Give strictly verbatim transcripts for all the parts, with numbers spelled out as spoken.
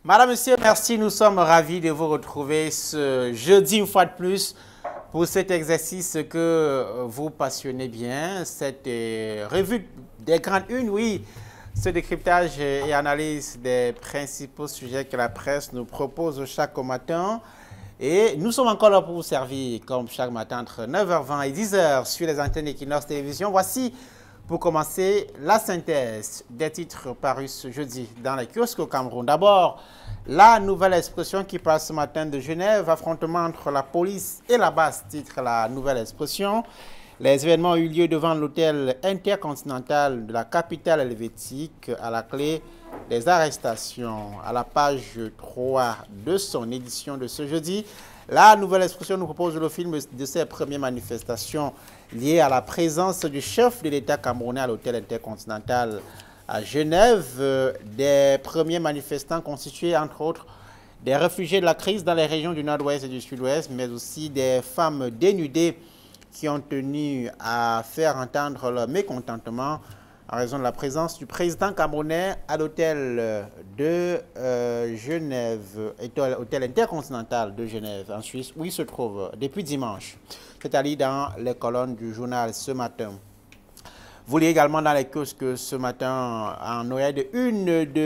Madame, Monsieur, merci. Nous sommes ravis de vous retrouver ce jeudi une fois de plus pour cet exercice que vous passionnez bien, cette euh, revue des grandes unes, oui, ce décryptage et analyse des principaux sujets que la presse nous propose chaque matin. Et nous sommes encore là pour vous servir, comme chaque matin, entre neuf heures vingt et dix heures sur les antennes Equinox Télévision. Voici, pour commencer, la synthèse des titres parus ce jeudi dans les kiosques au Cameroun. D'abord, la nouvelle expression qui passe ce matin de Genève, affrontement entre la police et la base, titre la nouvelle expression. Les événements ont eu lieu devant l'hôtel intercontinental de la capitale helvétique, à la clé des arrestations. À la page trois de son édition de ce jeudi, la nouvelle expression nous propose le film de ces premières manifestations liées à la présence du chef de l'État camerounais à l'hôtel intercontinental à Genève. Des premiers manifestants constitués, entre autres, des réfugiés de la crise dans les régions du nord-ouest et du sud-ouest, mais aussi des femmes dénudées qui ont tenu à faire entendre leur mécontentement en raison de la présence du président camerounais à l'hôtel de euh, Genève, hôtel intercontinental de Genève, en Suisse, où il se trouve depuis dimanche. C'est-à-dire dans les colonnes du journal ce matin. Vous lisez également dans les kiosques ce matin, en Noël, de une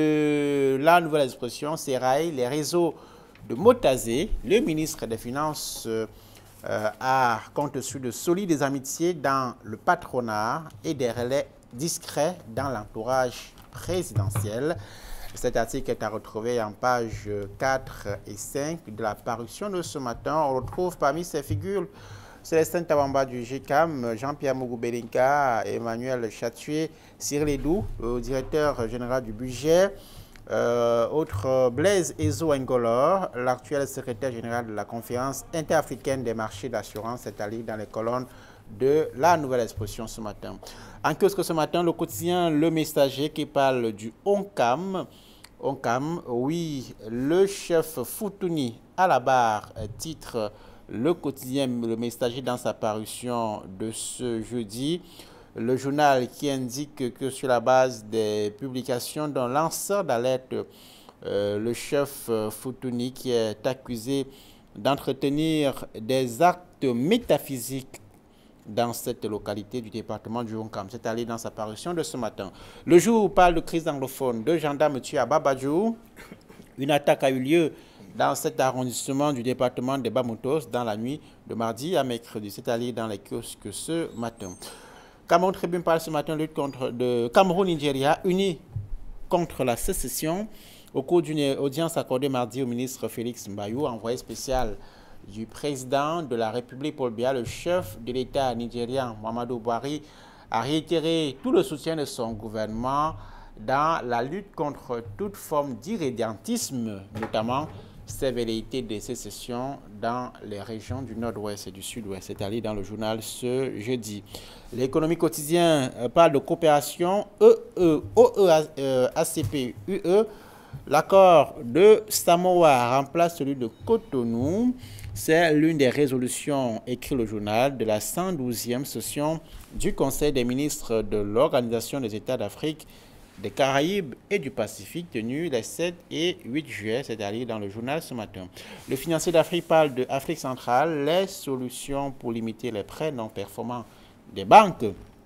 de la nouvelle expression, Serail, les réseaux de Motazé, le ministre des Finances euh, a compte sur de solides amitiés dans le patronat et des relais discrets dans l'entourage présidentiel. Cet article est à retrouver en pages quatre et cinq de la parution de ce matin. On retrouve parmi ces figures Célestin Tabamba du G C A M, Jean-Pierre Mougou-Belinka, Emmanuel Chatué, Cyril Edou, le directeur général du budget, euh, autre Blaise Ezo Ngolor, l'actuel secrétaire général de la conférence interafricaine des marchés d'assurance, c'est-à-dire dans les colonnes de la nouvelle expression ce matin. En kiosque ce matin, le quotidien Le Messager qui parle du Oncam. Oncam, oui, le chef Foutouni à la barre, titre le quotidien Le Messager dans sa parution de ce jeudi. Le journal qui indique que sur la base des publications d'un lanceur d'alerte, euh, le chef Foutouni qui est accusé d'entretenir des actes métaphysiques dans cette localité du département du Oncam. C'est allé dans sa parution de ce matin. Le Jour parle de crise anglophone. Deux gendarmes tués à Babadjou. Une attaque a eu lieu dans cet arrondissement du département de Bamoutos dans la nuit de mardi à mercredi. C'est allé dans les kiosques ce matin. Cameroun Tribune parle ce matin de lutte contre de Cameroun-Nigeria unis contre la sécession. Au cours d'une audience accordée mardi au ministre Félix Mbayou, envoyé spécial du président de la République Paul Biya, le chef de l'État nigérien Muhammadu Buhari a réitéré tout le soutien de son gouvernement dans la lutte contre toute forme d'irrédentisme, notamment ces velléités de sécession dans les régions du nord-ouest et du sud-ouest. C'est allé dans le journal ce jeudi. L'économie quotidienne parle de coopération E E, O E A C P U E. L'accord de Samoa remplace celui de Cotonou. C'est l'une des résolutions, écrit le journal, de la cent douzième session du Conseil des ministres de l'Organisation des États d'Afrique, des Caraïbes et du Pacifique, tenue les sept et huit juillet, c'est-à-dire dans le journal ce matin. Le financier d'Afrique parle de Afrique centrale, les solutions pour limiter les prêts non performants des banques.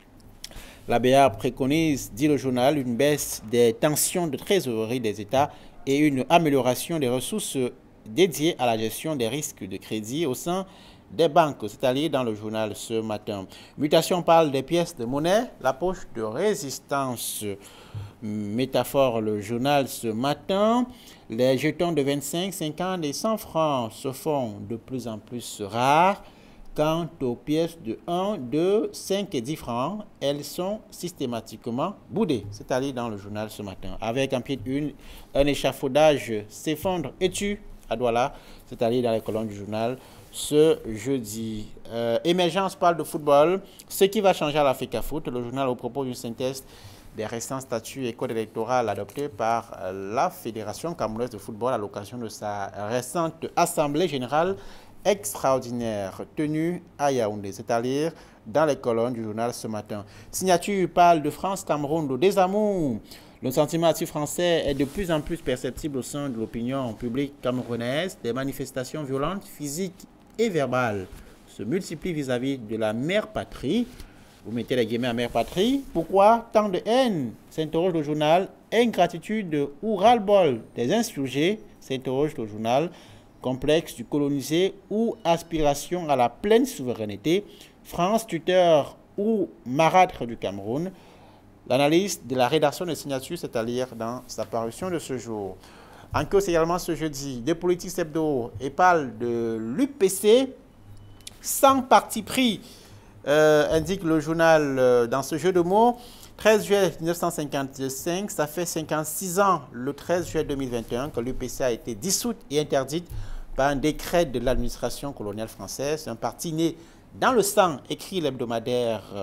La B A préconise, dit le journal, une baisse des tensions de trésorerie des États et une amélioration des ressources dédiées à la gestion des risques de crédit au sein des banques, c'est-à-dire dans le journal ce matin. Mutation parle des pièces de monnaie, la poche de résistance. Métaphore, le journal ce matin. Les jetons de vingt-cinq, cinquante et cent francs se font de plus en plus rares. Quant aux pièces de un, deux, cinq et dix francs, elles sont systématiquement boudées. C'est-à-dire dans le journal ce matin. Avec un pied de une, un échafaudage s'effondre et tue à Douala, c'est-à-dire dans les colonnes du journal ce jeudi. Euh, Émergence parle de football. Ce qui va changer à l'Africa Foot. Le journal vous propose une synthèse des récents statuts et codes électoraux adoptés par la Fédération camerounaise de football à l'occasion de sa récente Assemblée générale extraordinaire tenue à Yaoundé, c'est-à-dire dans les colonnes du journal ce matin. Signature parle de France-Cameroun, de désamour. Le sentiment anti-français est de plus en plus perceptible au sein de l'opinion publique camerounaise. Des manifestations violentes, physiques et verbales se multiplient vis-à-vis de la mère patrie. Vous mettez les guillemets à mère patrie. Pourquoi tant de haine, s'interroge le journal. Ingratitude ou ras-le-bol des insurgés, s'interroge le journal. Complexe du colonisé ou aspiration à la pleine souveraineté. France, tuteur ou marâtre du Cameroun. L'analyse de la rédaction des signatures, c'est à lire dans sa parution de ce jour. En cause également ce jeudi, des politiques hebdo et parle de l'U P C sans parti pris, euh, indique le journal euh, dans ce jeu de mots. treize juillet mille neuf cent cinquante-cinq, ça fait cinquante-six ans, le treize juillet deux mille vingt et un, que l'U P C a été dissoute et interdite par un décret de l'administration coloniale française. Un parti né dans le sang, écrit l'hebdomadaire euh,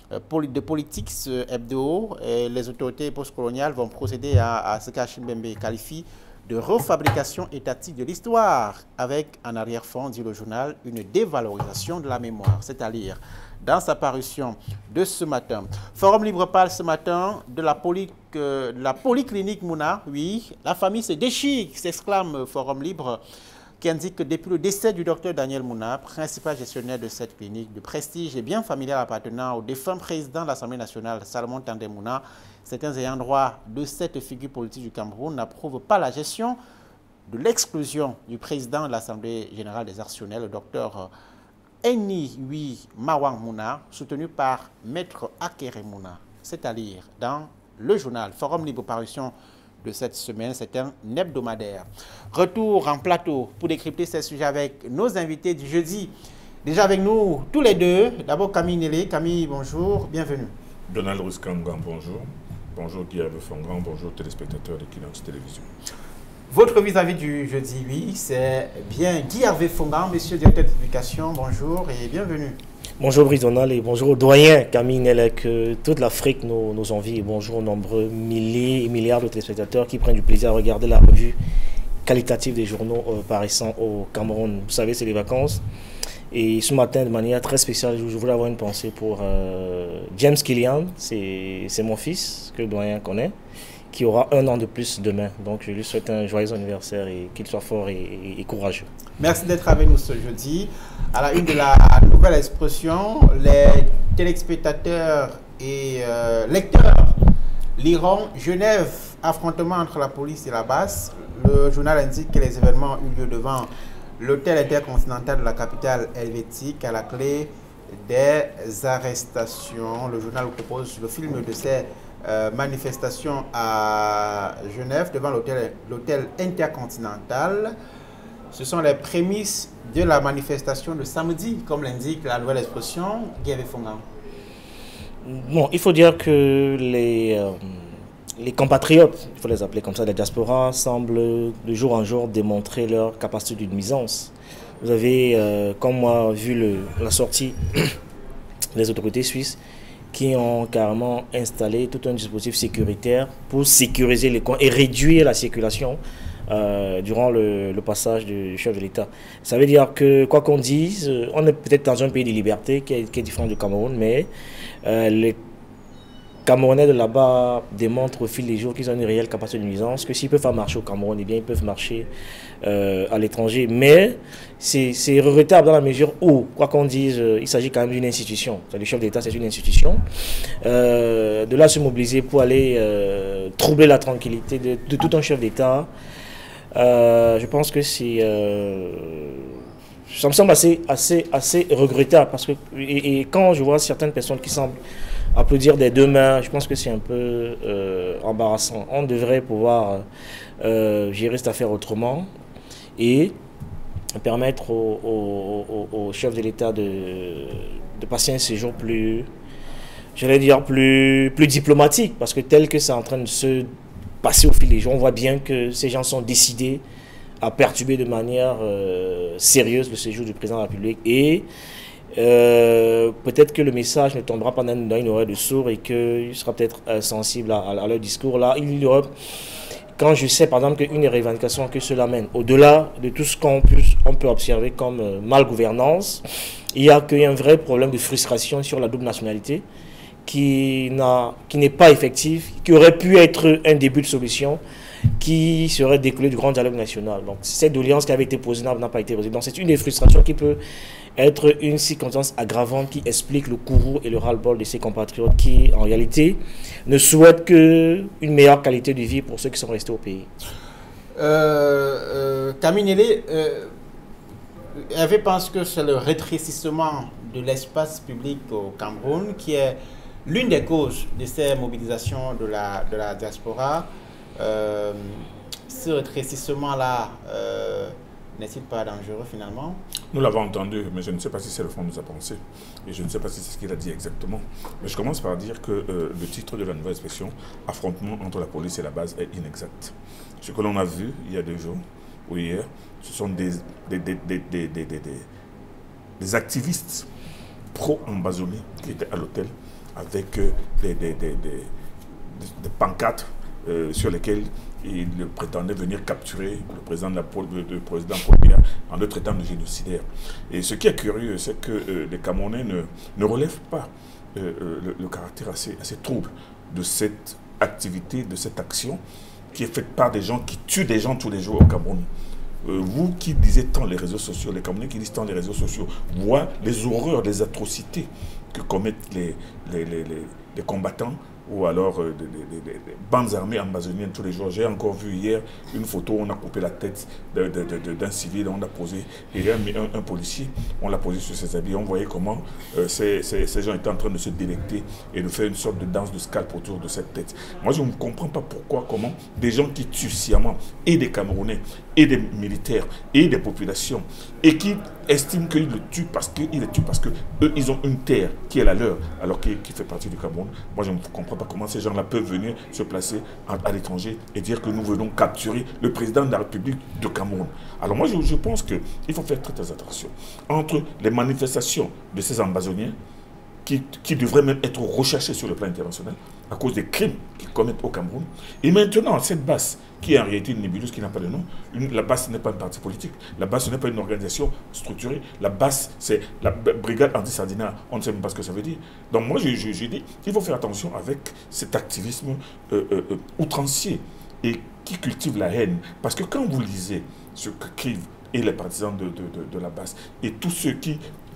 de politique hebdo. Et les autorités postcoloniales vont procéder à, à ce qu'Achille Mbembe qualifie de refabrication étatique de l'histoire, avec en arrière-fond, dit le journal, une dévalorisation de la mémoire, c'est-à-dire dans sa parution de ce matin. Forum Libre parle ce matin de la, poly, euh, de la polyclinique Mouna. Oui, la famille se déchire, s'exclame Forum Libre, qui indique que depuis le décès du docteur Daniel Mouna, principal gestionnaire de cette clinique de prestige et bien familial appartenant au défunt président de l'Assemblée nationale, Salomon Tandé Mouna, certains ayants droit de cette figure politique du Cameroun n'approuvent pas la gestion de l'exclusion du président de l'Assemblée générale des actionnaires, le docteur Eni Hui Mawang Mouna, soutenu par Maître Akere Mouna. C'est à lire dans le journal Forum Libre parution de cette semaine, c'est un hebdomadaire. Retour en plateau pour décrypter ces sujets avec nos invités du jeudi. Déjà avec nous tous les deux. D'abord Camille Nélé. Camille, bonjour, bienvenue. Donald Ruskangan, bonjour. Bonjour Guy Fongan, bonjour téléspectateurs de Kinox Télévision. Votre vis-à-vis du jeudi, oui, c'est bien Guy Hervé Fongan, monsieur le directeur de publication, bonjour et bienvenue. Bonjour Brisonal et bonjour au doyen Camille Nelek, toute l'Afrique nous, nous envie et bonjour aux nombreux milliers et milliards de téléspectateurs qui prennent du plaisir à regarder la revue qualitative des journaux euh, paraissant au Cameroun. Vous savez, c'est les vacances et ce matin, de manière très spéciale, je voulais avoir une pensée pour euh, James Killian, c'est mon fils que le doyen connaît, qui aura un an de plus demain. Donc je lui souhaite un joyeux anniversaire et qu'il soit fort et, et, et courageux. Merci d'être avec nous ce jeudi. À la une de la nouvelle expression, les téléspectateurs et euh, lecteurs liront Genève, affrontement entre la police et la basse. Le journal indique que les événements ont eu lieu devant l'hôtel intercontinental de la capitale helvétique, à la clé des arrestations. Le journal vous propose le film de ces euh, manifestations à Genève devant l'hôtel intercontinental. Ce sont les prémices de la manifestation de samedi, comme l'indique la nouvelle expression, Guy Hervé Fongan. Bon, il faut dire que les, euh, les compatriotes, il faut les appeler comme ça, la diaspora, semblent de jour en jour démontrer leur capacité de nuisance. Vous avez, euh, comme moi, vu le, la sortie des autorités suisses qui ont carrément installé tout un dispositif sécuritaire pour sécuriser les coins et réduire la circulation Euh, durant le, le passage du chef de l'État. Ça veut dire que, quoi qu'on dise, on est peut-être dans un pays de liberté qui est, qui est différent du Cameroun, mais euh, les Camerounais de là-bas démontrent au fil des jours qu'ils ont une réelle capacité de nuisance, que s'ils ne peuvent pas marcher au Cameroun, eh bien, ils peuvent marcher euh, à l'étranger. Mais c'est regrettable dans la mesure où, quoi qu'on dise, il s'agit quand même d'une institution. Le chef d'État, c'est une institution. Euh, de là se mobiliser pour aller euh, troubler la tranquillité de, de tout un chef d'État, Euh, je pense que c'est, euh, ça me semble assez, assez, assez regrettable parce que et, et quand je vois certaines personnes qui semblent applaudir des deux mains, je pense que c'est un peu euh, embarrassant. On devrait pouvoir euh, gérer cette affaire autrement et permettre au, au, au, au chef de l'État de, de passer un séjour plus, j'allais dire plus, plus diplomatique, parce que tel que c'est en train de se passer au fil des jours, on voit bien que ces gens sont décidés à perturber de manière euh, sérieuse le séjour du président de la République et euh, peut-être que le message ne tombera pas dans une oreille de sourd et qu'il sera peut-être euh, sensible à, à, à leur discours. Là, il y aura, quand je sais par exemple qu'une des revendications que cela mène, au-delà de tout ce qu'on peut, on peut observer comme euh, malgouvernance, il y a qu'il y a un vrai problème de frustration sur la double nationalité qui n'est pas effectif, qui aurait pu être un début de solution, qui serait découlé du grand dialogue national. Donc cette doléance qui avait été posée n'a pas été résolue. Donc c'est une des frustrations qui peut être une circonstance aggravante qui explique le courroux et le ras-le-bol de ces compatriotes qui, en réalité, ne souhaitent qu'une meilleure qualité de vie pour ceux qui sont restés au pays. Euh, euh, Kaminele, euh, Hervé pense que c'est le rétrécissement de l'espace public au Cameroun qui est l'une des causes de ces mobilisations de la, de la diaspora. Euh, ce rétrécissement-là euh, n'est-il pas dangereux finalement? Nous l'avons entendu, mais je ne sais pas si c'est le fond de sa pensée. Et je ne sais pas si c'est ce qu'il a dit exactement. Mais je commence par dire que euh, le titre de la nouvelle expression, affrontement entre la police et la base, est inexact. Ce que l'on a vu il y a deux jours ou hier, ce sont des, des, des, des, des, des, des, des activistes pro-ambazoniens qui étaient à l'hôtel avec euh, des, des, des, des, des pancartes euh, sur lesquelles il prétendait venir capturer le président de la le président Paul Biya en le traitant de génocidaire. Et ce qui est curieux, c'est que euh, les Camerounais ne, ne relèvent pas euh, le, le caractère assez, assez trouble de cette activité, de cette action qui est faite par des gens qui tuent des gens tous les jours au Cameroun. Euh, vous qui lisez tant les réseaux sociaux, les Camerounais qui lisent tant les réseaux sociaux, voient les horreurs, les atrocités que commettent les, les, les, les, les combattants ou alors euh, des, des, des, des bandes armées ambazoniennes tous les jours. J'ai encore vu hier une photo où on a coupé la tête d'un civil, on a posé, et un, un, un policier, on l'a posé sur ses habits. On voyait comment euh, ces, ces, ces gens étaient en train de se délecter et de faire une sorte de danse de scalp autour de cette tête. Moi, je ne comprends pas pourquoi, comment des gens qui tuent sciemment, et des Camerounais, et des militaires, et des populations, et qui estiment qu'ils le tuent parce qu'ils le tuent parce que eux, ils ont une terre qui est la leur, alors qui, qui fait partie du Cameroun. Moi, je ne comprends pas comment ces gens-là peuvent venir se placer à, à l'étranger et dire que nous venons capturer le président de la République du Cameroun. Alors moi, je, je pense qu'il faut faire très, très attention entre les manifestations de ces ambazoniens qui, qui devraient même être recherchés sur le plan international à cause des crimes qu'ils commettent au Cameroun. Et maintenant, cette base, qui est en réalité une nébuleuse qui n'a pas de nom, une, la base, ce n'est pas un parti politique, la base, ce n'est pas une organisation structurée, la base, c'est la brigade anti-sardinat, on ne sait même pas ce que ça veut dire. Donc moi, je, je, je dis, il faut faire attention avec cet activisme euh, euh, outrancier et qui cultive la haine. Parce que quand vous lisez ce qu'écrivent et les partisans de, de, de, de la base, et tous ceux qui,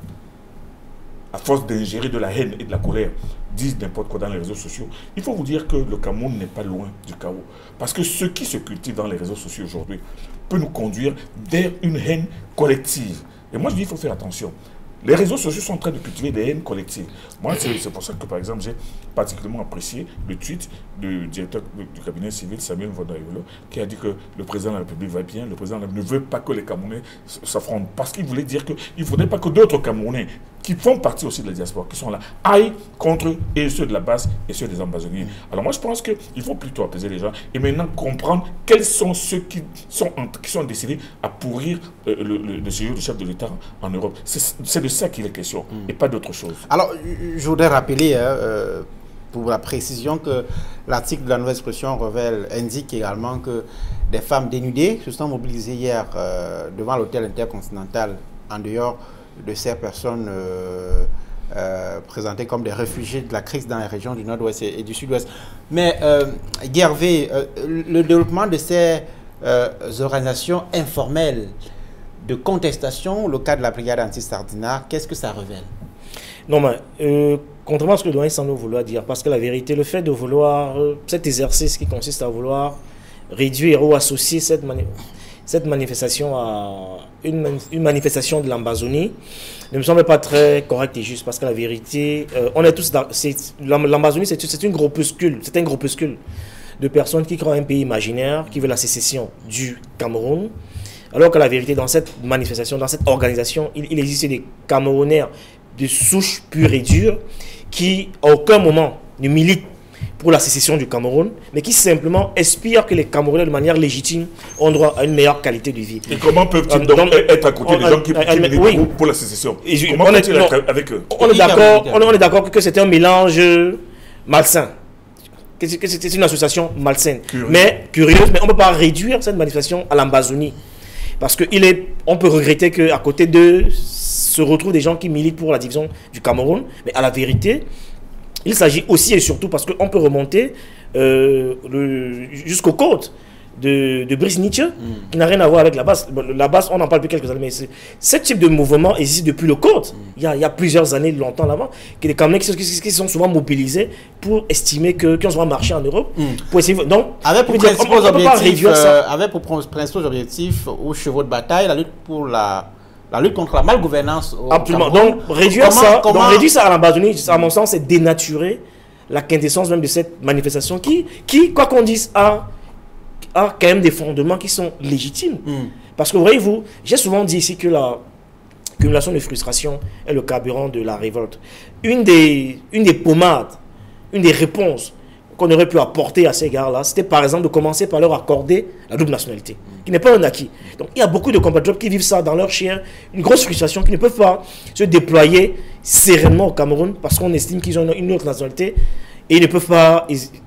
à force d'ingérer de la haine et de la colère, disent n'importe quoi dans les réseaux sociaux, il faut vous dire que le Cameroun n'est pas loin du chaos. Parce que ce qui se cultive dans les réseaux sociaux aujourd'hui peut nous conduire vers une haine collective. Et moi, je dis qu'il faut faire attention. Les réseaux sociaux sont en train de cultiver des haines collectives. Moi, c'est pour ça que, par exemple, j'ai particulièrement apprécié le tweet du directeur du cabinet civil, Samuel Vodayolo, qui a dit que le président de la République va bien, le président de la République ne veut pas que les Camerounais s'affrontent, parce qu'il voulait dire qu'il ne faudrait pas que d'autres Camerounais, qui font partie aussi de la diaspora, qui sont là, aillent contre et ceux de la base et ceux des ambazoniens. Alors moi, je pense qu'il faut plutôt apaiser les gens et maintenant comprendre quels sont ceux qui sont, qui sont décidés à pourrir euh, le, le, le séjour du chef de l'État en Europe. C'est de ça qu'il est question, mm. et pas d'autre chose. Alors, je voudrais rappeler, hein, euh, pour la précision, que l'article de la nouvelle expression révèle, indique également que des femmes dénudées se sont mobilisées hier euh, devant l'hôtel intercontinental en dehors de ces personnes euh, euh, présentées comme des réfugiés de la crise dans les régions du nord-ouest et, et du sud-ouest. Mais, euh, Gervais, euh, le développement de ces euh, organisations informelles de contestation, le cas de la brigade anti-sardinat, qu'est-ce que ça révèle? Non, mais euh, contrairement à ce que le doyen semble vouloir dire, parce que la vérité, le fait de vouloir, euh, cet exercice qui consiste à vouloir réduire ou associer cette manifestation, cette manifestation à une, une manifestation de l'Ambazonie ne me semble pas très correcte et juste, parce que la vérité, euh, on est tous dans... L'Ambazonie, c'est une groupuscule, c'est un groupuscule de personnes qui créent un pays imaginaire, qui veut la sécession du Cameroun, alors que la vérité, dans cette manifestation, dans cette organisation, il, il existe des Camerounais de souche pure et dure qui, à aucun moment, ne militent pour la sécession du Cameroun, mais qui simplement aspirent que les Camerounais, de manière légitime, ont droit à une meilleure qualité de vie. Et comment peuvent-ils euh, donc, donc être à côté on, des gens qui, qui militent oui. pour, pour la sécession? je, Comment peuvent-ils être avec eux? On est d'accord on, on est d'accord que c'est un mélange malsain. Que c'est une association malsaine. Curieux. Mais curieuse, mais on ne peut pas réduire cette manifestation à l'Ambazonie. Parce qu'on peut regretter qu'à côté d'eux se retrouvent des gens qui militent pour la division du Cameroun, mais à la vérité, il s'agit aussi et surtout parce qu'on peut remonter euh, jusqu'aux côtes de, de Brice Nietzsche, mm. qui n'a rien à voir avec la base. La base, on en parle depuis quelques années, mais ce type de mouvement existe depuis le côte. Mm. Il, y a, il y a plusieurs années, longtemps là-bas, qu'il y a des Camerounais qui, qui, qui sont souvent mobilisés pour estimer que qu'on va marcher en Europe. Mm. Pour essayer, donc, avec pour principaux objectifs, euh, avec pour principaux objectifs aux chevaux de bataille, la lutte pour la La lutte contre la malgouvernance au Absolument. Cameroun. Donc, réduire comment, ça, comment... donc, réduire ça à l'Amazonie, à mon sens, c'est dénaturer la quintessence même de cette manifestation qui, qui quoi qu'on dise, a, a quand même des fondements qui sont légitimes. Mm. Parce que, voyez-vous, j'ai souvent dit ici que la cumulation de frustration est le carburant de la révolte. Une des, une des pommades, une des réponses qu'on aurait pu apporter à ces gars-là, c'était par exemple de commencer par leur accorder la double nationalité, qui n'est pas un acquis. Donc il y a beaucoup de compatriotes qui vivent ça dans leur chair, une grosse frustration, qui ne peuvent pas se déployer sereinement au Cameroun parce qu'on estime qu'ils ont une autre nationalité et ils ne peuvent pas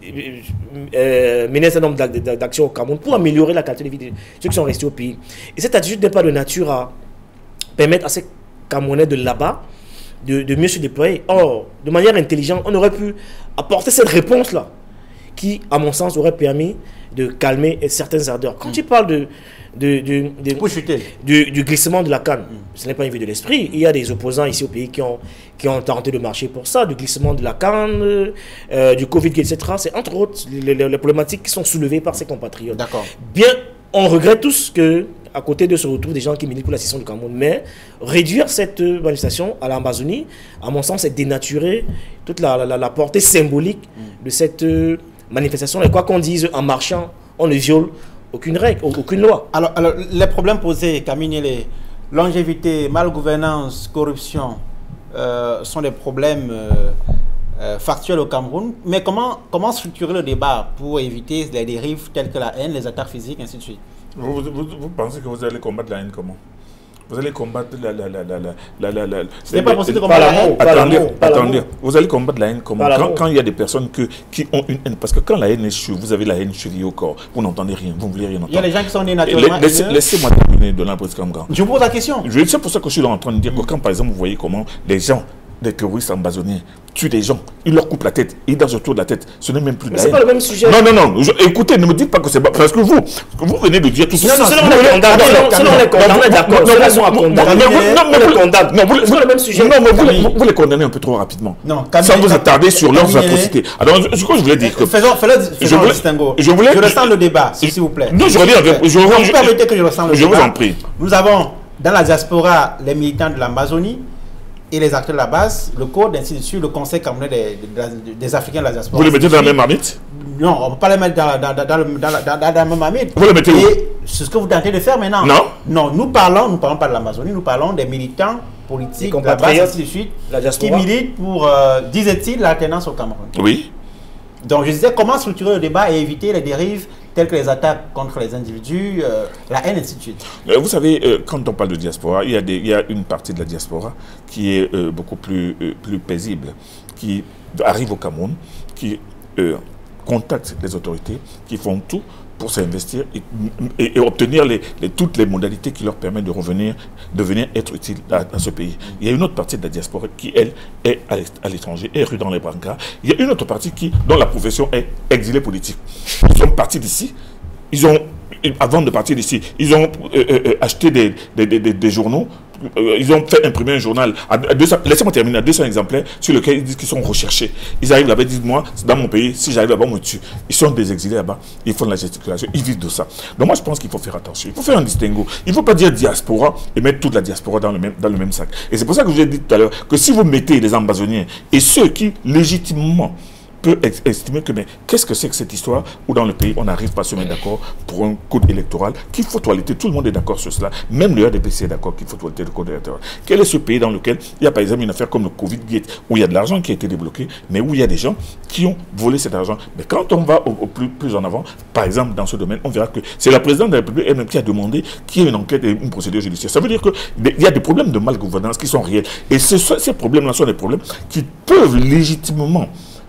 euh, mener un certain nombre d'actions au Cameroun pour améliorer la qualité de vie de ceux qui sont restés au pays. Et cette attitude n'est pas de nature à permettre à ces Camerounais de là-bas de, de mieux se déployer. Or, de manière intelligente, on aurait pu apporter cette réponse-là qui, à mon sens, aurait permis de calmer certaines ardeurs. Quand mm. tu parles de, de, de, de, du, du glissement de la canne, mm. ce n'est pas une vue de l'esprit. Il y a des opposants ici au pays qui ont, qui ont tenté de marcher pour ça, du glissement de la canne, euh, du Covid, et cetera. C'est entre autres les, les, les problématiques qui sont soulevées par ces compatriotes. D'accord. Bien, on regrette tous que à côté de se retrouvent des gens qui militent pour la scission du Cameroun. Mais réduire cette manifestation à l'Amazonie, à mon sens, c'est dénaturer toute la, la, la portée symbolique mm. de cette manifestation. Et quoi qu'on dise, en marchant, on ne viole aucune règle, aucune loi. Alors, alors les problèmes posés, Camille, les longévité, malgouvernance, corruption, euh, sont des problèmes euh, euh, factuels au Cameroun. Mais comment, comment structurer le débat pour éviter les dérives telles que la haine, les attaques physiques, ainsi de suite? Vous, vous, vous pensez que vous allez combattre la haine comment? Vous allez combattre la... la, la, la, la, la, la Ce n'est pas possible de combattre la haine. Attendez, attendez. Vous allez combattre la haine comment? Quand, quand il y a des personnes que, qui ont une haine, parce que quand la haine est sur vous, avez la haine chevillée au corps, vous n'entendez rien, vous ne voulez rien entendre. Il y a des gens qui sont nés naturellement. Laissez, laissez-moi terminer de l'impression comme grand. Je vous pose la question. C'est pour ça que je suis là en train de dire que quand par exemple vous voyez comment les gens, des terroristes amazoniens, tuent des gens, ils leur coupent la tête, ils dansent autour de la tête, ce n'est même plus de la haine. C'est pas le même sujet. Non, non, non, je, écoutez, ne me dites pas que c'est pas... Parce que vous, vous venez de dire tout ça. Non, non, selon les condamnés, selon les condamnés, d'accord, ceux-là sont à condamner. Non, mais vous les condamnez. Non, c'est pas le même sujet. Non, mais vous les condamnez un peu trop rapidement. Non, sans vous attarder sur leurs atrocités. Alors, ce que je voulais dire... Faisons le distinguo. Je ressens le débat, s'il vous plaît. Non, je reviens avec... Vous permettez que je ressens le débat. Je vous en prie. Nous avons, dans la diaspora, les militants de l'Amazonie, et les acteurs de la base, le code, ainsi de suite, le Conseil camerounais des, des, des Africains de la diaspora. Vous les mettez dans la même marmite? Non, on ne peut pas les mettre dans, dans, dans, dans, dans, dans, dans la même marmite. Vous les mettez où? Et c'est ce que vous tentez de faire maintenant. Non. Non, nous parlons, nous parlons pas de l'Amazonie, nous parlons des militants politiques de la base, ainsi de suite, qui militent pour, euh, disait-il, l'alternance au Cameroun. Oui. Donc je disais, comment structurer le débat et éviter les dérives telles que les attaques contre les individus, euh, la haine, ainsi de suite. Vous savez, euh, quand on parle de diaspora, il y a, des, il y a une partie de la diaspora qui est euh, beaucoup plus, euh, plus paisible, qui arrive au Cameroun, qui euh, contacte les autorités, qui font tout pour s'investir et, et, et obtenir les, les, toutes les modalités qui leur permettent de revenir, de venir être utile à, à ce pays. Il y a une autre partie de la diaspora qui, elle, est à l'étranger, est rue dans les brancards. Il y a une autre partie qui, dont la profession est exilée politique. Ils sont partis d'ici, ils ont, avant de partir d'ici, ils ont euh, euh, acheté des, des, des, des journaux, euh, ils ont fait imprimer un journal, laissez-moi terminer, à deux cents exemplaires sur lesquels ils disent qu'ils sont recherchés. Ils arrivent là-bas, ils disent, moi, c'est dans mon pays, si j'arrive là-bas, on me tue. Ils sont des exilés là-bas, ils font de la gesticulation, ils vivent de ça. Donc moi, je pense qu'il faut faire attention, il faut faire un distinguo. Il ne faut pas dire diaspora et mettre toute la diaspora dans le même, dans le même sac. Et c'est pour ça que je vous ai dit tout à l'heure que si vous mettez les Amazoniens et ceux qui, légitimement, peut estimer que, mais qu'est-ce que c'est que cette histoire où dans le pays, on n'arrive pas à se mettre d'accord pour un code électoral qu'il faut toiletter. Tout le monde est d'accord sur cela. Même le R D P C est d'accord qu'il faut toiletter le code électoral. Quel est ce pays dans lequel il y a par exemple une affaire comme le Covid-Gate, où il y a de l'argent qui a été débloqué, mais où il y a des gens qui ont volé cet argent. Mais quand on va au, au plus, plus en avant, par exemple dans ce domaine, on verra que c'est la présidente de la République elle-même qui a demandé qu'il y ait une enquête et une procédure judiciaire. Ça veut dire qu'il y a des problèmes de malgouvernance qui sont réels. Et ce, ces problèmes-là sont des problèmes qui peuvent légitimement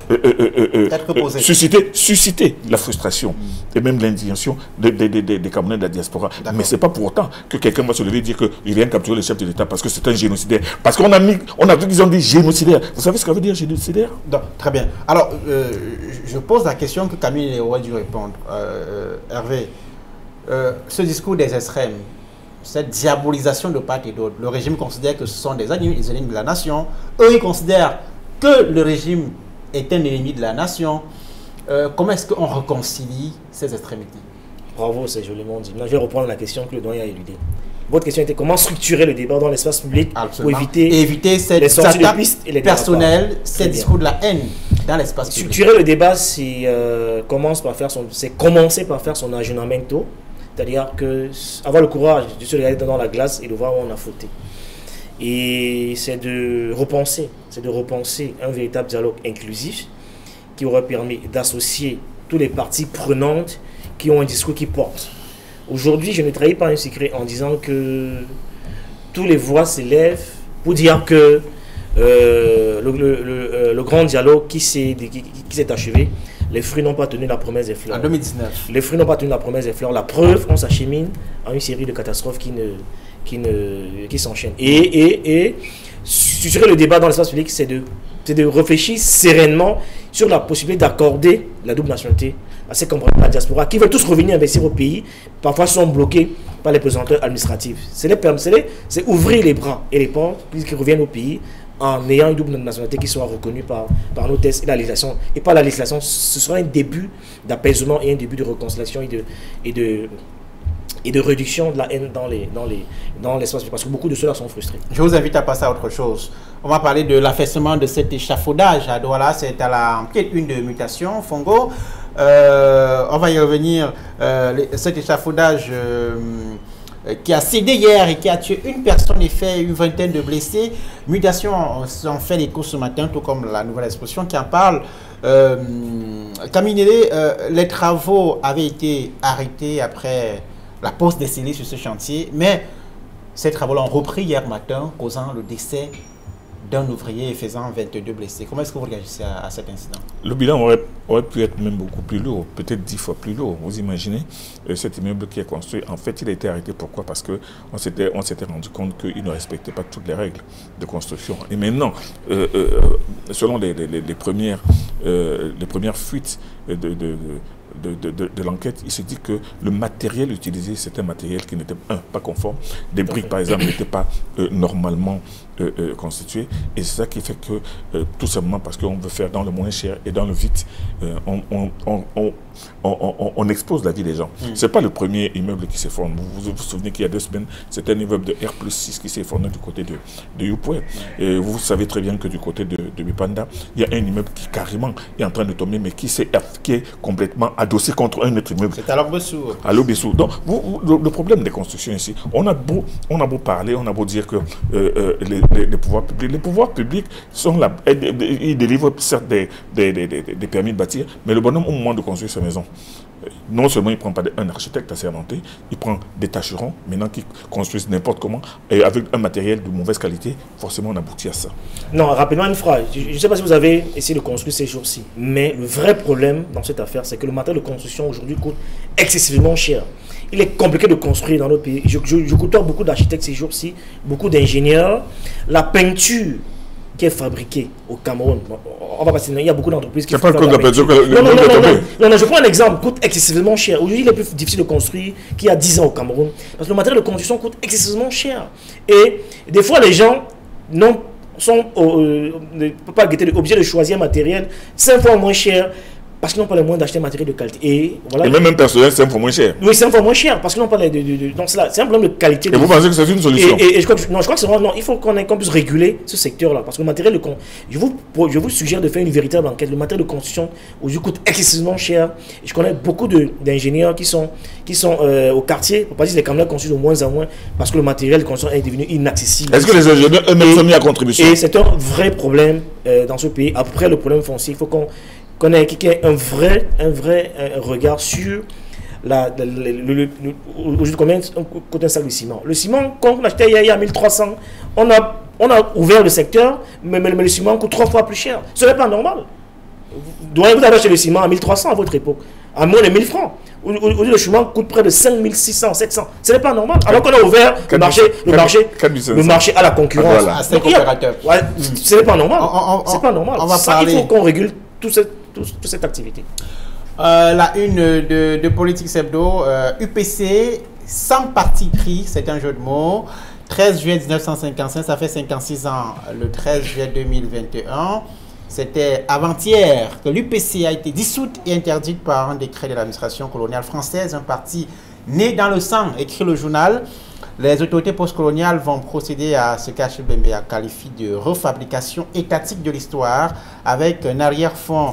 euh, euh, euh, euh, susciter, susciter la frustration mm. et même l'indignation des de, de, de, de Camerounais de la diaspora. Mais ce n'est pas pour autant que quelqu'un va se lever et dire qu'il vient capturer le chef de l'État parce que c'est un génocidaire. Parce qu'on a mis, on a vu qu'ils ont dit génocidaire. Vous savez ce que ça veut dire génocidaire? Donc, très bien. Alors, euh, je pose la question que Camille aurait dû répondre. Euh, Hervé, euh, ce discours des extrêmes, cette diabolisation de part et d'autre, le régime considère que ce sont des ennemis, des ennemis de la nation. Eux, ils considèrent que le régime est un ennemi de la nation. Euh, comment est-ce qu'on réconcilie ces extrémités? Bravo, c'est joliment dit. Maintenant, je vais reprendre la question que le doyen a éludée. Votre question était comment structurer le débat dans l'espace public Absolument. pour éviter, et éviter cette les sorties de piste et les personnelles, ces discours de la haine dans l'espace public. Structurer le débat, c'est euh, commence par faire son, c'est commencer par faire son aggiornamento, c'est-à-dire que avoir le courage de se regarder dans la glace et de voir où on a fauté. Et c'est de repenser, c'est de repenser un véritable dialogue inclusif qui aurait permis d'associer tous les parties prenantes qui ont un discours qui porte. Aujourd'hui, je ne trahis pas un secret en disant que tous les voix s'élèvent pour dire que euh, le, le, le, le grand dialogue qui s'est achevé, les fruits n'ont pas tenu la promesse des fleurs. En deux mille dix-neuf. Les fruits n'ont pas tenu la promesse des fleurs. La preuve, on s'achemine à une série de catastrophes qui, ne, qui, ne, qui s'enchaînent. Et, et, et structurer le débat dans l'espace public, c'est de, de réfléchir sereinement sur la possibilité d'accorder la double nationalité à ces compatriotes de la diaspora qui veulent tous revenir investir au pays, parfois sont bloqués par les pesanteurs administratifs. C'est ouvrir les bras et les portes pour qu'ils reviennent au pays en ayant une double nationalité qui soit reconnue par, par nos tests et la législation. Et par la législation, ce sera un début d'apaisement et un début de réconciliation et de, et de, et de réduction de la haine dans les, dans les, dans l'espace, parce que beaucoup de ceux-là sont frustrés. Je vous invite à passer à autre chose. On va parler de l'affaissement de cet échafaudage à Douala. C'est à la quête une de mutation, Fongo. Euh, on va y revenir. Euh, cet échafaudage euh, qui a cédé hier et qui a tué une personne et fait une vingtaine de blessés. Mutation, on s'en fait l'écho ce matin, tout comme la nouvelle exposition qui en parle. Euh, Camille, euh, les travaux avaient été arrêtés après la pause décelée sur ce chantier, mais ces travaux-là ont repris hier matin, causant le décès d'un ouvrier et faisant vingt-deux blessés. Comment est-ce que vous réagissez à, à cet incident? Le bilan aurait, aurait pu être même beaucoup plus lourd, peut-être dix fois plus lourd. Vous imaginez, euh, cet immeuble qui est construit, en fait, il a été arrêté. Pourquoi? Parce qu'on s'était on s'était rendu compte qu'il ne respectait pas toutes les règles de construction. Et maintenant, euh, euh, selon les, les, les, premières, euh, les premières fuites de... de, de de, de, de, de l'enquête, il se dit que le matériel utilisé, c'est un matériel qui n'était, un, pas conforme. Des briques, par exemple, n'étaient pas euh, normalement euh, euh, constituées. Et c'est ça qui fait que, euh, tout simplement parce qu'on veut faire dans le moins cher et dans le vite, euh, on, on, on, on, on, on, on expose la vie des gens. Mm. Ce n'est pas le premier immeuble qui s'effondre. Vous, vous vous souvenez qu'il y a deux semaines, c'était un immeuble de R plus six qui s'est effondré du côté de, de Yopoué. Mm. Et vous savez très bien que du côté de, de Bipanda, il y a un immeuble qui carrément est en train de tomber, mais qui, est, qui est complètement adossé contre un autre immeuble. C'est à l'Obessou. À l'Obessou. Donc, vous, vous, le, le problème des constructions ici, on a beau, on a beau parler, on a beau dire que euh, euh, les, les, les pouvoirs publics, les pouvoirs publics sont là, ils délivrent certes des, des, des, des, des permis de bâtir, mais le bonhomme, au moment de construire sa maison, non seulement il ne prend pas un architecte assermenté, il prend des tâcherons, maintenant qui construisent n'importe comment, et avec un matériel de mauvaise qualité, forcément on aboutit à ça. Non, rapidement une phrase. Je ne sais pas si vous avez essayé de construire ces jours-ci, mais le vrai problème dans cette affaire, c'est que le matériel de construction aujourd'hui coûte excessivement cher. Il est compliqué de construire dans notre pays. Je, je, je côtoie beaucoup d'architectes ces jours-ci, beaucoup d'ingénieurs. La peinture qui est fabriquée au Cameroun, on va passer, il y a beaucoup d'entreprises qui font pas la peinture. Non, non, non, non, non, non, non, je prends un exemple, coûte excessivement cher. Aujourd'hui, il est plus difficile de construire qu'il y a dix ans au Cameroun, parce que le matériel de construction coûte excessivement cher. Et des fois, les gens non, sont euh, ne peuvent pas guetter, obligés de choisir un matériel cinq fois moins cher, parce qu'ils n'ont pas les moyens d'acheter un matériel de qualité. Et, voilà, et même un personnel, c'est un peu moins cher. Oui, c'est un peu moins cher, parce qu'ils n'ont pas les... De, de, de, donc c'est un problème de qualité. Et de, vous pensez que c'est une solution? Et, et, et je crois que, non, je crois que c'est vraiment... Non, il faut qu'on qu'on puisse réguler ce secteur-là, parce que le matériel de... Je vous, je vous suggère de faire une véritable enquête. Le matériel de construction, aujourd'hui, coûte excessivement cher. Et je connais beaucoup d'ingénieurs qui sont, qui sont euh, au quartier, pour pas dire que les Camerounais construisent de moins en moins, parce que le matériel de construction est devenu inaccessible. Est-ce que les ingénieurs eux-mêmes sont mis à contribution? Et c'est un vrai problème euh, dans ce pays. Après le problème foncier, il faut qu'on... qu'on ait un vrai, un vrai un regard sur la, la, le, le, le, le, combien coûte un sac de ciment. Le ciment, quand on achetait il y a mille trois cents, on a, on a ouvert le secteur, mais, mais, mais le ciment coûte trois fois plus cher. Ce n'est pas normal. Vous avez acheté le ciment à mille trois cents à votre époque, à moins de mille francs. Aujourd'hui, le ciment coûte près de cinq mille six cents, sept cents. Ce n'est pas normal. Alors qu'on a ouvert le marché, le marché, le marché à la concurrence. Voilà. À cinq opérateurs. Ouais, mm. Ce n'est pas normal. C'est pas normal. On va Ça, parler... Il faut qu'on régule toute cette, toute, toute cette activité. Euh, la une de, de Politique Hebdo, euh, U P C, sans parti pris, c'est un jeu de mots. treize juillet mille neuf cent cinquante-cinq, ça fait cinquante-six ans, le treize juillet deux mille vingt et un. C'était avant-hier que l'U P C a été dissoute et interdite par un décret de l'administration coloniale française, un parti né dans le sang, écrit le journal. Les autorités postcoloniales vont procéder à ce qu'Achille Bembe qualifie de refabrication étatique de l'histoire avec un arrière-fond,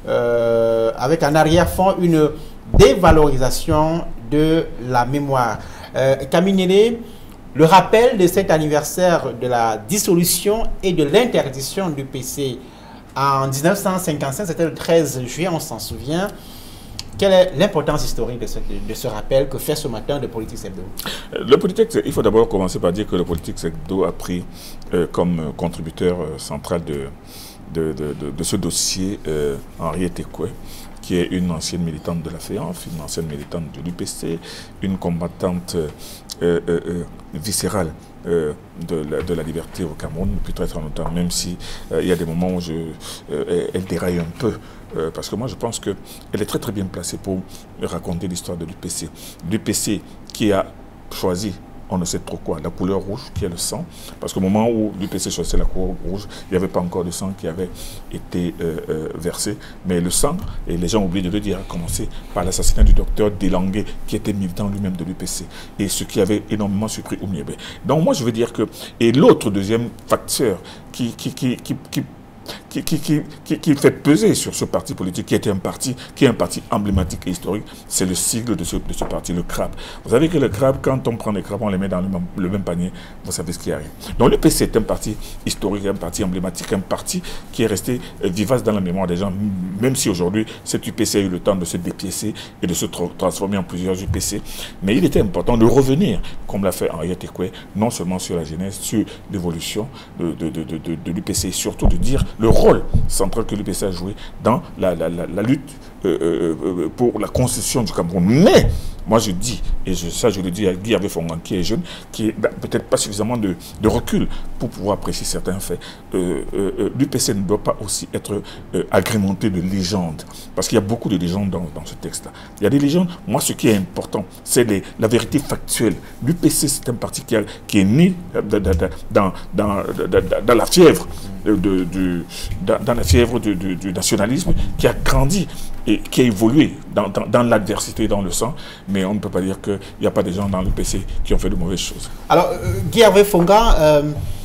euh, avec un arrière-fond une dévalorisation de la mémoire. Euh, Camille Nélé, le rappel de cet anniversaire de la dissolution et de l'interdiction du P C en mille neuf cent cinquante-cinq, c'était le treize juillet, on s'en souvient. Quelle est l'importance historique de ce, de ce rappel que fait ce matin de Politique Hebdo? Le Politique, il faut d'abord commencer par dire que le Politique Hebdo a pris euh, comme contributeur euh, central de, de, de, de, de ce dossier euh, Henriette Ekoué, qui est une ancienne militante de la F E A N F, une ancienne militante de l'U P C, une combattante euh, euh, euh, viscérale euh, de, la, de la liberté au Cameroun depuis très très longtemps, même si euh, il y a des moments où je, euh, elle déraille un peu, euh, parce que moi je pense qu'elle est très très bien placée pour raconter l'histoire de l'U P C. L'U P C qui a choisi, on ne sait trop quoi, la couleur rouge qui est le sang, parce qu'au moment où l'U P C choisissait la couleur rouge, il n'y avait pas encore de sang qui avait été euh, euh, versé, mais le sang, et les gens oublient de le dire, a commencé par l'assassinat du docteur Delangue, qui était militant lui-même de l'U P C, et ce qui avait énormément surpris Oumiébé. Donc moi je veux dire que, et l'autre deuxième facteur qui, qui, qui, qui, qui Qui, qui, qui, qui fait peser sur ce parti politique, qui était un parti, qui est un parti emblématique et historique, c'est le sigle de ce, de ce parti, le C R A B. Vous savez que le C R A B, quand on prend les crabes, on les met dans le même, le même panier, vous savez ce qui arrive. Donc l'U P C est un parti historique, un parti emblématique, un parti qui est resté vivace dans la mémoire des gens, même si aujourd'hui, cet U P C a eu le temps de se dépiécer et de se tra transformer en plusieurs U P C. Mais il était important de revenir, comme l'a fait Henriette Ekoué, non seulement sur la genèse, sur l'évolution de, de, de, de, de, de l'U P C, et surtout de dire le rôle central que l'U P C a joué dans la, la, la, la lutte euh, euh, pour la constitution du Cameroun. Mais, moi je dis, et je, ça je le dis à Guy Hervé Fongan qui est jeune, qui n'a peut-être pas suffisamment de, de recul pour pouvoir apprécier certains faits, euh, euh, l'U P C ne doit pas aussi être euh, agrémenté de légendes, parce qu'il y a beaucoup de légendes dans, dans ce texte-là. Il y a des légendes, moi ce qui est important, c'est la vérité factuelle. L'U P C c'est un parti qui, a, qui est né dans, dans, dans, dans la fièvre de, de, dans, dans la fièvre du, du, du nationalisme, qui a grandi et qui a évolué dans, dans, dans l'adversité, dans le sang, mais on ne peut pas dire qu'il n'y a pas des gens dans l'U P C qui ont fait de mauvaises choses. Alors, euh, Guy Hervé Fongan, euh,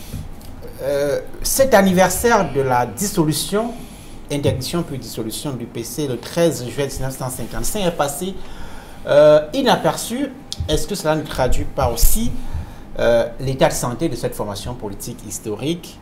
euh, cet anniversaire de la dissolution, interdiction puis dissolution du P C le treize juillet mille neuf cent cinquante-cinq est passé euh, inaperçu. Est-ce que cela ne traduit pas aussi euh, l'état de santé de cette formation politique historique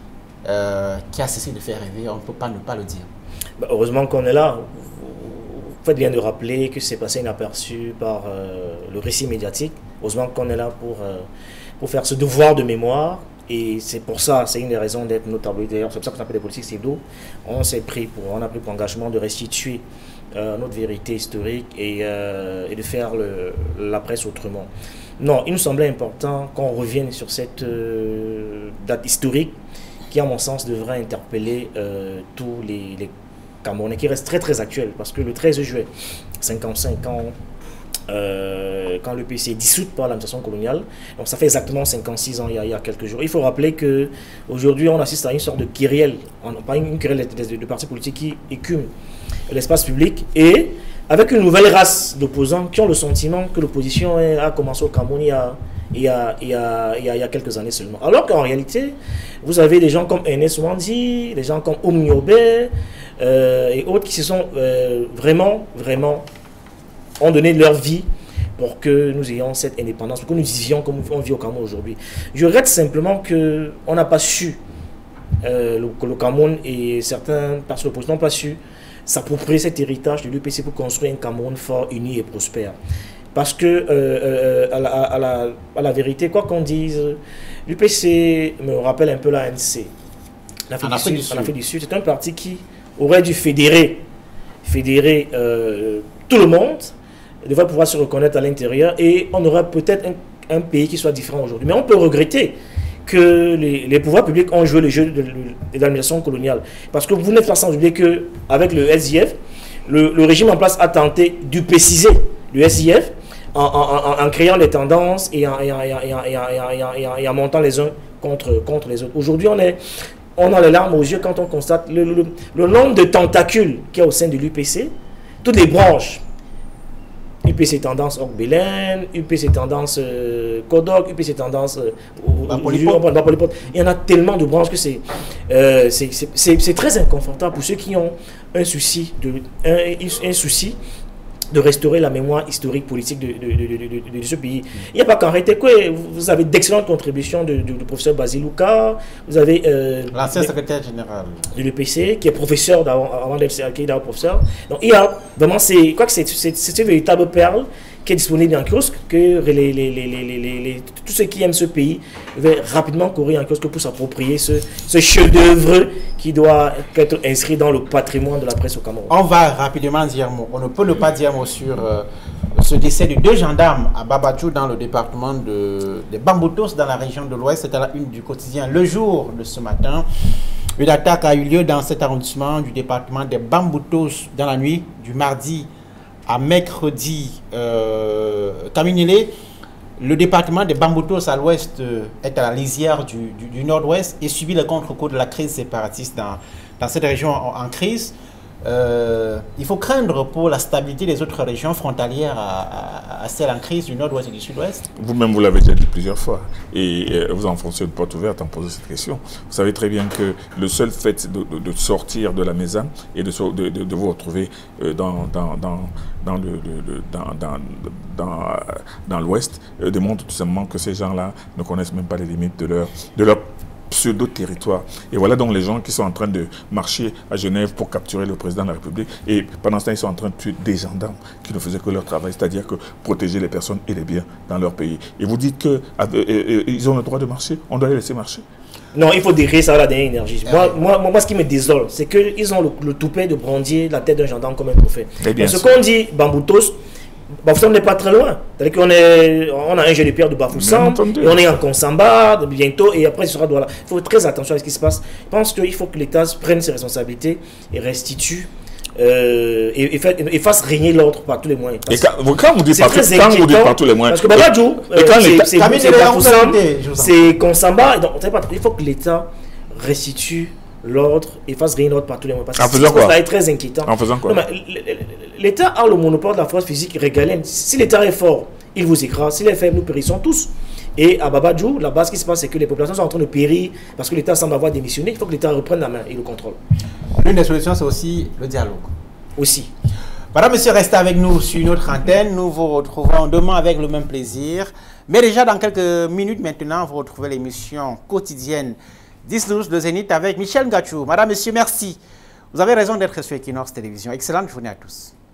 euh, qui a cessé de faire rêver? On ne peut pas ne pas le dire. Bah, heureusement qu'on est là. Vous faites bien de rappeler que c'est passé inaperçu par euh, le récit médiatique. Heureusement qu'on est là pour, euh, pour faire ce devoir de mémoire. Et c'est pour ça, c'est une des raisons d'être nos tabloïds. D'ailleurs, c'est pour ça qu'on appelle les politiques Hebdo. On s'est pris pour, on a pris pour engagement de restituer euh, notre vérité historique et, euh, et de faire le, la presse autrement. Non, il nous semblait important qu'on revienne sur cette euh, date historique qui, à mon sens, devrait interpeller euh, tous les, les Camerounais, qui reste très très actuel, parce que le treize juillet cinquante-cinq ans, euh, quand le P C est dissoute par l'administration coloniale, donc ça fait exactement cinquante-six ans, il y a, il y a quelques jours. Il faut rappeler qu'aujourd'hui on assiste à une sorte de querelle, pas une querelle de, de partis politiques qui écument l'espace public, et avec une nouvelle race d'opposants qui ont le sentiment que l'opposition a commencé au Cameroun il y a, il y a, il y a, il y a, il y a quelques années seulement. Alors qu'en réalité, vous avez des gens comme Ernest Ouandi, des gens comme Oumiobé, Euh, et autres qui se sont euh, vraiment, vraiment, ont donné leur vie pour que nous ayons cette indépendance, pour que nous vivions comme on vit au Cameroun aujourd'hui. Je regrette simplement qu'on n'a pas su, euh, le, le Cameroun et certains partis de l'opposition n'ont pas su s'approprier cet héritage de l'U P C pour construire un Cameroun fort, uni et prospère. Parce que, euh, euh, à, la, à, la, à la vérité, quoi qu'on dise, l'U P C me rappelle un peu l'A N C. En Afrique du Sud, c'est un parti qui aurait dû fédérer, fédérer euh, tout le monde, devrait pouvoir se reconnaître à l'intérieur et on aurait peut-être un, un pays qui soit différent aujourd'hui. Mais on peut regretter que les, les pouvoirs publics ont joué le jeu de, de, de l'administration coloniale. Parce que vous n'êtes pas sans oublier qu'avec le S I F, le, le régime en place a tenté d'upéciser le S I F en, en, en, en créant des tendances et en, et en, et en, et en, et en, et en, et en, et en montant les uns contre, contre les autres. Aujourd'hui, on, est, on a les larmes aux yeux quand on constate le, le, le nombre de tentacules qu'il y a au sein de l'U P C, toutes les branches. U P C tendance Org-Belen, U P C tendance euh, Kodok, U P C tendance euh, Bapolipot. Il y en a tellement de branches que c'est euh, c'est très inconfortable pour ceux qui ont un souci de, un, un souci de restaurer la mémoire historique politique de, de, de, de, de, de ce pays. Il n'y a pas qu'en réalité, vous avez d'excellentes contributions du professeur Basilouka, vous avez euh, l'ancien secrétaire général de l'U P C, qui est professeur avant d'être professeur. Donc il y a vraiment, c'est quoi que c'est une véritable perle qui est disponible en kiosque, que les, les, les, les, les, les, tous ceux qui aiment ce pays vont rapidement courir en kiosque pour s'approprier ce, ce chef-d'œuvre qui doit être inscrit dans le patrimoine de la presse au Cameroun. On va rapidement dire mot. On ne peut ne pas dire mot sur euh, ce décès de deux gendarmes à Babadjou dans le département de, de Bamboutos dans la région de l'Ouest. C'était la une du quotidien Le Jour de ce matin. Une attaque a eu lieu dans cet arrondissement du département de Bamboutos dans la nuit du mardi à mercredi. Euh, Kaminele, le département de Bamboutos à l'ouest euh, est à la lisière du, du, du nord-ouest et subit le contre-coup de la crise séparatiste dans, dans cette région en, en crise. Euh, il faut craindre pour la stabilité des autres régions frontalières à, à, à celle en crise du nord-ouest et du sud-ouest. Vous-même, vous l'avez déjà dit plusieurs fois et euh, vous enfoncez une porte ouverte en posant cette question. Vous savez très bien que le seul fait de, de, de sortir de la maison et de, de, de, de vous retrouver euh, dans, dans, dans, dans, le, le, dans, dans, dans, dans l'ouest euh, démontre tout simplement que ces gens-là ne connaissent même pas les limites de leur, de leur pseudo-territoire. Et voilà donc les gens qui sont en train de marcher à Genève pour capturer le président de la République. Et pendant ce temps, ils sont en train de tuer des gendarmes qui ne faisaient que leur travail, c'est-à-dire que protéger les personnes et les biens dans leur pays. Et vous dites qu'ils ont le droit de marcher, on doit les laisser marcher. Non, il faut décrire ça à la dernière énergie. Moi, moi, moi, ce qui me désole, c'est qu'ils ont le, le toupet de brandir la tête d'un gendarme comme un prophète. Et ce qu'on dit, Bamboutos, Bafoussam n'est pas très loin. C'est-à-dire qu'on est, on a un jeu de pierre de Bafoussam, et on est en Konsamba bientôt, et après il sera Douala. Il faut faire très attention à ce qui se passe. Je pense qu'il faut que l'État prenne ses responsabilités et restitue, euh, et, et, fait, et fasse régner l'ordre par tous les moyens. Et quand, quand vous dites par, quand vous dites par tous les moyens, parce que Babadjou, c'est Bafoussam, c'est Konsamba, donc il faut que l'État restitue l'ordre et fasse rien d'autre par tous les moyens. Parce que ça est très inquiétant. En faisant quoi? L'État a le monopole de la force physique régalienne. Si l'État est fort, il vous écrase. S'il est faible, nous périssons tous. Et à Babadjou, la base qui se passe, c'est que les populations sont en train de périr parce que l'État semble avoir démissionné. Il faut que l'État reprenne la main et le contrôle. L'une des solutions, c'est aussi le dialogue. Aussi. Madame, monsieur, restez avec nous sur une autre antenne. Nous vous retrouvons demain avec le même plaisir. Mais déjà, dans quelques minutes maintenant, vous retrouvez l'émission quotidienne dix douze de Zénith avec Michel Gachou. Madame, monsieur, merci. Vous avez raison d'être sur Equinox Télévision. Excellente journée à tous.